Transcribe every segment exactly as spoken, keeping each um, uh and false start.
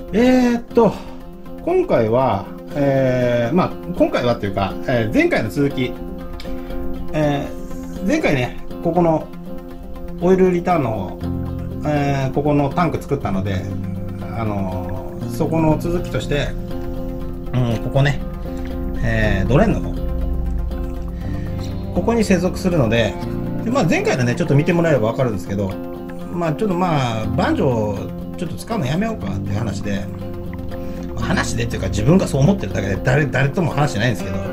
えーっと、今回は、えー、まあ、今回はっていうか、えー前回の続き、えー前回ね、ここのオイルリターンの、えーここのタンク作ったので、あのーそこの続きとして、うん、ここね、えードレンの方、ここに接続するので、でまあ、前回のね、ちょっと見てもらえれば分かるんですけど、まあ、ちょっとまあ、バンジョー、ちょっと使うのやめようかっていう話で、話でっていうか自分がそう思ってるだけで誰誰とも話してないんですけど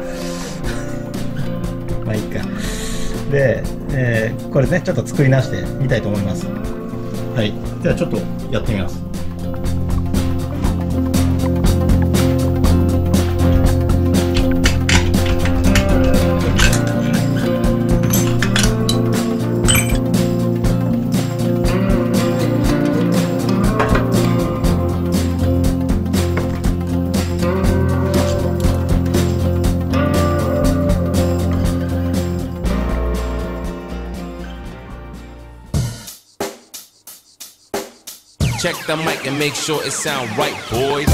まあいいか。で、えーこれねちょっと作り直してみたいと思います。はい、ではちょっとやってみます。 Check the mic and make sure it sound right, boys.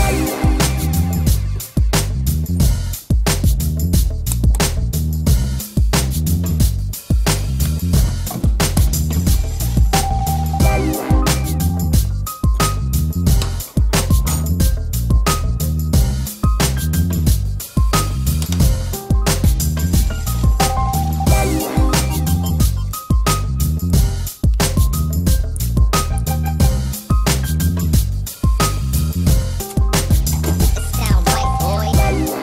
Sound right, boy.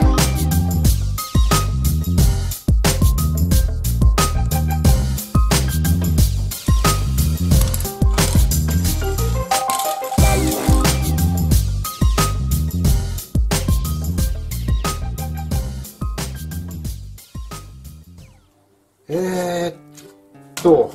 えーっと、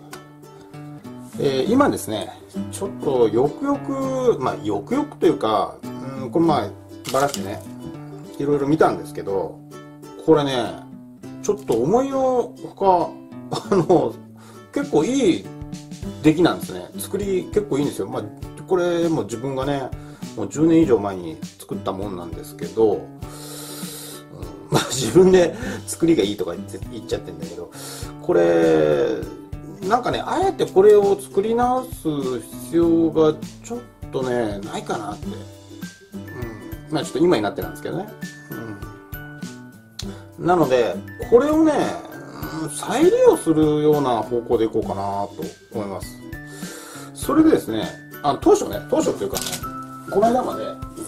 えー今ですね、ちょっとよくよく、まあよくよくというか、うん、これまあばらしてね、いろいろ見たんですけど、これね、ちょっと思いのほか、あの、結構いい出来なんですね。作り結構いいんですよ。まあ、これも自分がね、もうじゅうねん以上前に作ったもんなんですけど、うんまあ自分で作りがいいとか言って言っちゃってんだけど、これ、なんかね、あえてこれを作り直す必要がちょっとね、ないかなって。うん、まあちょっと今になってなんですけどね。うん、なので、これをね、うん再利用するような方向でいこうかなと思います。それでですね、あの当初ね、当初っていうかね、この間まで、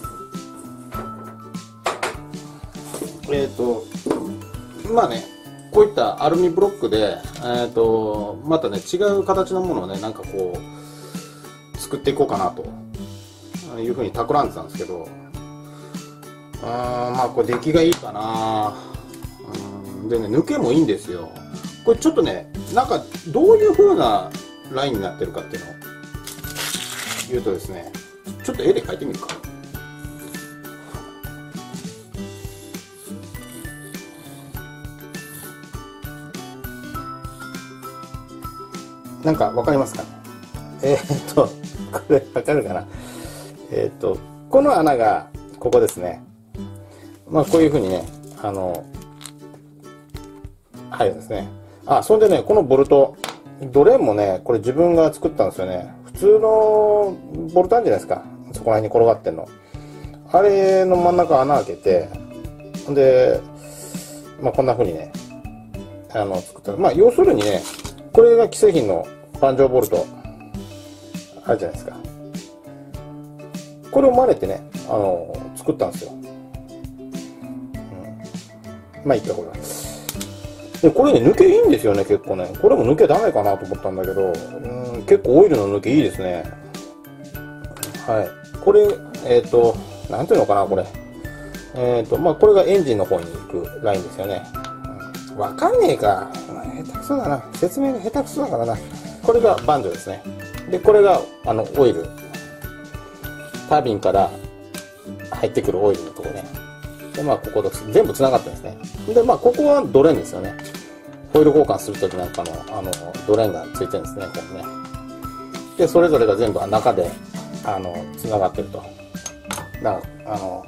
えっ、と、まあね、こういったアルミブロックで、えっ、と、またね、違う形のものをね、なんかこう、作っていこうかなというふうに企んでたんですけど、あーまあこれ出来がいいかな。うんでね、抜けもいいんですよ。これちょっとね、なんかどういう風なラインになってるかっていうのを言うとですね、ちょっと絵で描いてみるか。なんかわかりますかね。えー、っと、これわかるかな。えー、っと、この穴がここですね。まあこういう風にね、あの、入るんですね。あ、それでね、このボルト、ドレーンもね、これ自分が作ったんですよね。普通のボルトあるじゃないですか。そこら辺に転がってんの。あれの真ん中穴開けて、で、まあこんな風にね、あの、作った。まあ要するにね、これが既製品のバンジョーボルト、あるじゃないですか。これを真似てね、あの、作ったんですよ。うん、まあいいか、これは。で、これね、抜けいいんですよね、結構ね。これも抜けダメかなと思ったんだけど、うん、結構オイルの抜けいいですね。はい。これ、えっ、ー、と、なんていうのかな、これ。えっ、ー、と、まあ、これがエンジンの方に行くラインですよね。うん、わかんねえか。下手くそだな。説明が下手くそだからな。これがバンジョですね。で、これが、あの、オイル。タービンから入ってくるオイルのとこね。で、まあ、ここと全部繋がってるんですね。で、まあ、ここはドレーンですよね。ホイール交換するときなんかの、あの、ドレーンがついてるんですね、ここね。で、それぞれが全部中で、あの、繋がってると。 だからあの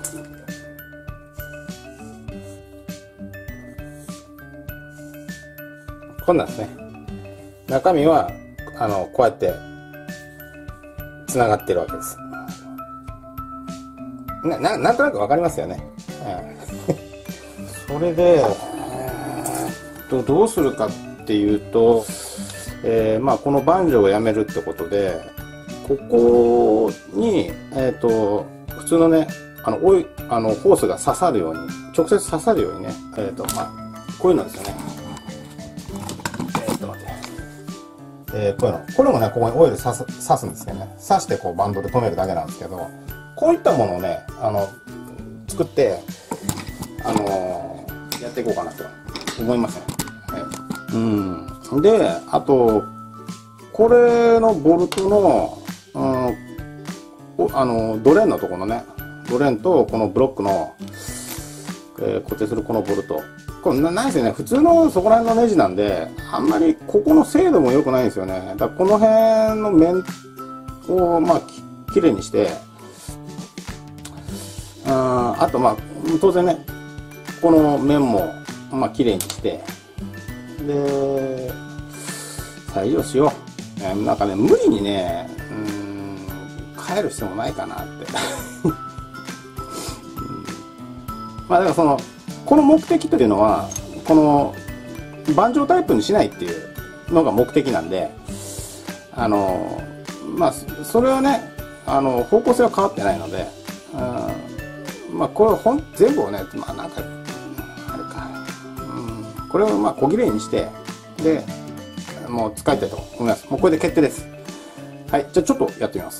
こんなんですね。中身はあのこうやってつながってるわけです。な, な, なんとなくわかりますよね。うん、それで、えー、とどうするかっていうと、えーまあ、このバンジョーをやめるってことで、ここに、えー、と普通のねあのおいあのホースが刺さるように、直接刺さるようにね、えーとまあ、こういうのですよね。えー、と待って、えー、こういうのこれもねここにオイル刺す、刺すんですけどね、刺してこうバンドで留めるだけなんですけど、こういったものをねあの作って、あのー、やっていこうかなと思いますね。はい、うん、であとこれのボルトの、うん、あのドレーンのところのねドレーンとこのブロックの、えー、固定するこのボルト、これなないですよね。普通のそこら辺のネジなんであんまりここの精度も良くないんですよね。だからこの辺の面をまあききれいにして、あ, あとまあ当然ねこの面もまあ綺麗にしてで再利用しよう、えー、なんかね無理にねうーん変える必要もないかなって、うん、まあだからそのこの目的というのはこのバンジョータイプにしないっていうのが目的なんで、あのまあそれはねあの方向性は変わってないので、うん、まあこれほん全部をねまあなんかあれか、うん、これをまあ小切れにしてでもう使いたいと思います。もうこれで決定です。はい、じゃあちょっとやってみます。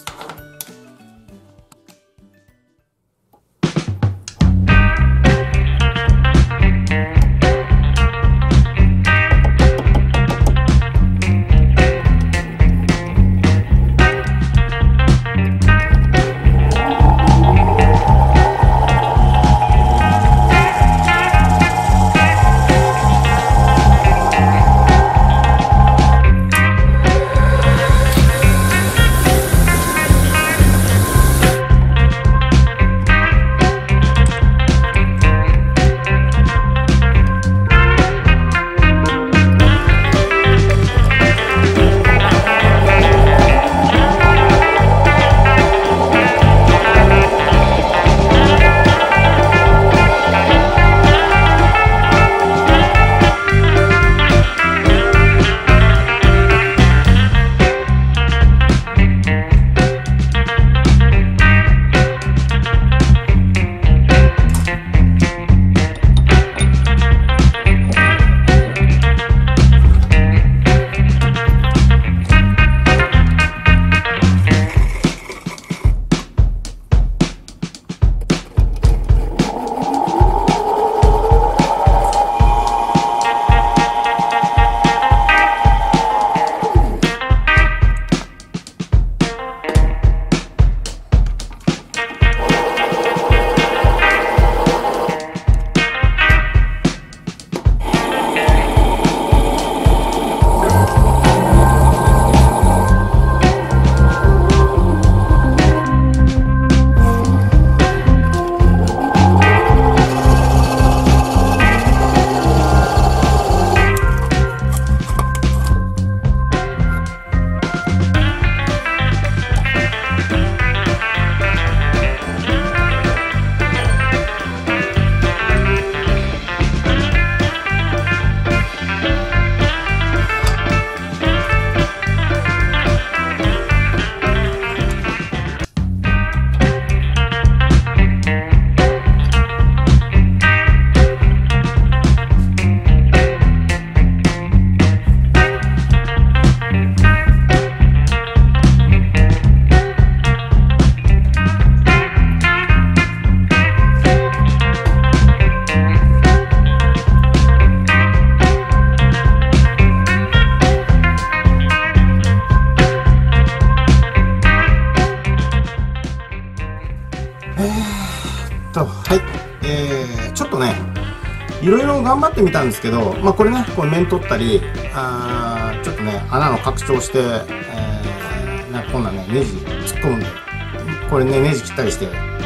いろいろ頑張ってみたんですけど、まあ、これねこれ面取ったりあちょっとね穴の拡張して、えー、なんかこんなねネジ突っ込んでこれねネジ切ったりして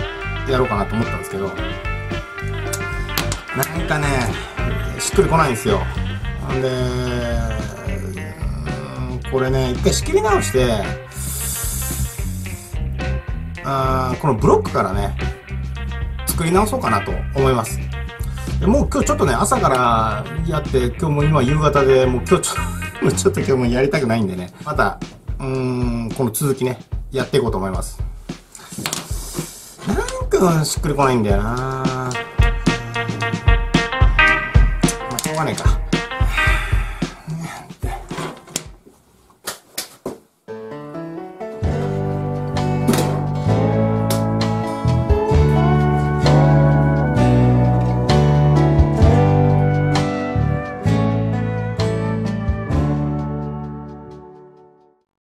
やろうかなと思ったんですけど、なんかね、しっくりこないんですよ。んで、これね、一回仕切り直して、あこのブロックからね、作り直そうかなと思います。でもう今日ちょっとね、朝からやって、今日も今夕方で、もう今日ちょっと、ちょっと今日もやりたくないんでね、また、うーん、この続きね、やっていこうと思います。なんかしっくりこないんだよな。まあ、しょうがないか。